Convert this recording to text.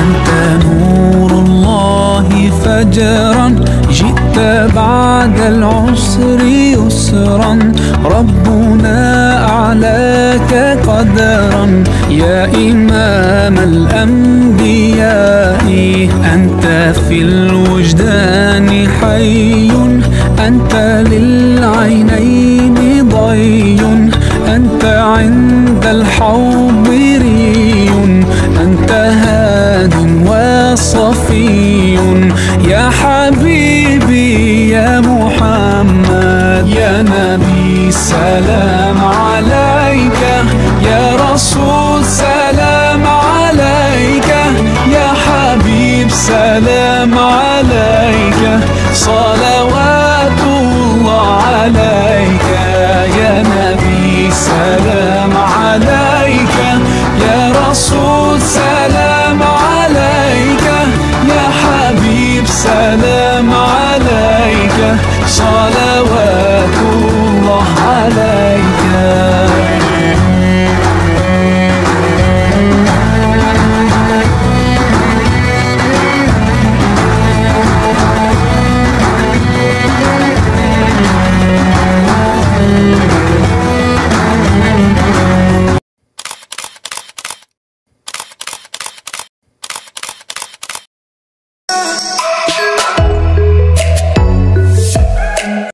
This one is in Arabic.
أنت نور الله فجرا، جئت بعد العسر يسرا، ربنا أعلاك قدرا يا إمام الأنبياء. أنت في الوجدان حي، أنت للعينين ضي، أنت عند الحوض ري، أنت هاد وصفي يا حبيبي يا محمد. يا نبي سلام عليك، يا رسول سلام عليك، يا حبيب سلام عليك، صلوات الله عليك. يا نبي سلام عليك، يا رسول سلام عليك، يا حبيب سلام عليك، صلوات